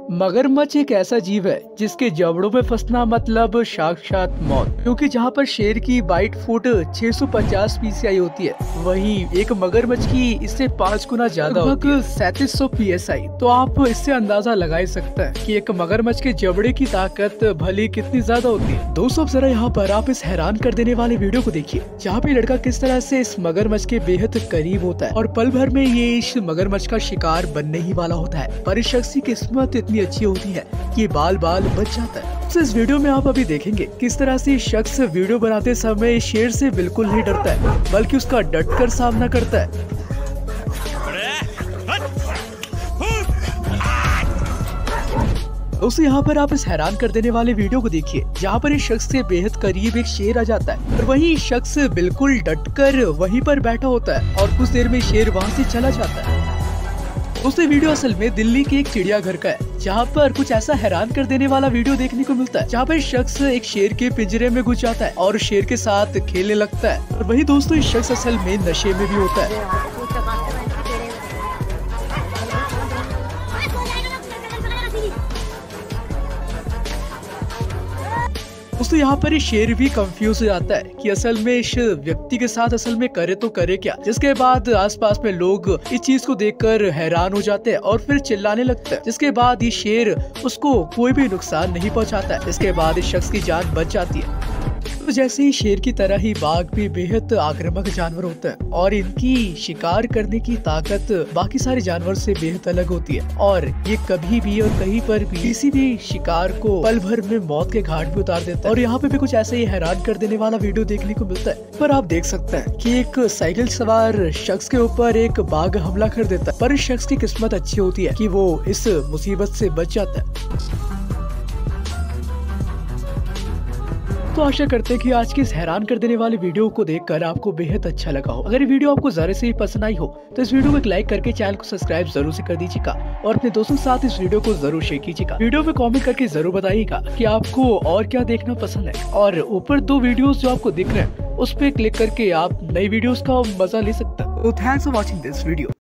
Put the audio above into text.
मगरमच्छ एक ऐसा जीव है जिसके जबड़ों में फंसना मतलब साक्षात मौत, क्योंकि जहाँ पर शेर की बाइट फुट 650 psi होती है, वहीं एक मगरमच्छ की इससे 5 गुना ज्यादा लगभग 3700 psi। तो आप इससे अंदाजा लगा ही सकते हैं कि एक मगरमच्छ के जबड़े की ताकत भली कितनी ज्यादा होती है। दोस्तों जरा यहाँ पर आप इस हैरान कर देने वाले वीडियो को देखिए, जहाँ पे लड़का किस तरह से इस मगरमच्छ के बेहद करीब होता है और पल भर में ये इस मगरमच्छ का शिकार बनने ही वाला होता है। पर इस शख्स की किस्मत इतनी अच्छी होती है कि बाल बाल बच जाता है। तो इस वीडियो में आप अभी देखेंगे किस तरह से शख्स वीडियो बनाते समय शेर से बिल्कुल नहीं डरता है, बल्कि उसका डटकर सामना करता है। दोस्तों यहाँ पर आप इस हैरान कर देने वाले वीडियो को देखिए, जहाँ पर इस शख्स से बेहद करीब एक शेर आ जाता है और वही शख्स बिल्कुल डटकर वहीं पर बैठा होता है और कुछ देर में शेर वहाँ से चला जाता है। दोस्तों वीडियो असल में दिल्ली के एक चिड़ियाघर का है, जहाँ पर कुछ ऐसा हैरान कर देने वाला वीडियो देखने को मिलता है, जहाँ पर शख्स एक शेर के पिंजरे में घुस जाता है और शेर के साथ खेलने लगता है। और वही दोस्तों इस शख्स असल में नशे में भी होता है। दोस्तों यहाँ पर ये शेर भी कंफ्यूज हो जाता है कि असल में इस व्यक्ति के साथ असल में करे तो करे क्या, जिसके बाद आसपास में लोग इस चीज को देखकर हैरान हो जाते हैं और फिर चिल्लाने लगते हैं, जिसके बाद ये शेर उसको कोई भी नुकसान नहीं पहुँचाता है। इसके बाद इस शख्स की जान बच जाती है। तो जैसे ही शेर की तरह ही बाघ भी बेहद आक्रामक जानवर होता है और इनकी शिकार करने की ताकत बाकी सारे जानवर से बेहद अलग होती है और ये कभी भी और कहीं पर भी किसी भी शिकार को पल भर में मौत के घाट पे उतार देता है। और यहाँ पे भी कुछ ऐसे ही हैरान कर देने वाला वीडियो देखने को मिलता है। पर आप देख सकते हैं कि एक साइकिल सवार शख्स के ऊपर एक बाघ हमला कर देता है, पर इस शख्स की किस्मत अच्छी होती है कि वो इस मुसीबत से बच जाता है। तो आशा करते हैं कि आज की इस हैरान कर देने वाले वीडियो को देखकर आपको बेहद अच्छा लगा हो। अगर ये वीडियो आपको जरा से भी पसंद आई हो तो इस वीडियो को एक लाइक करके चैनल को सब्सक्राइब जरूर से कर दीजिएगा और अपने दोस्तों के साथ इस वीडियो को जरूर शेयर कीजिएगा। वीडियो में कमेंट करके जरूर बताइएगा कि आपको और क्या देखना पसंद है, और ऊपर 2 वीडियोस जो आपको दिख रहे हैं उस पर क्लिक करके आप नई वीडियोस का मजा ले सकते हैं। तो thanks for watching this video.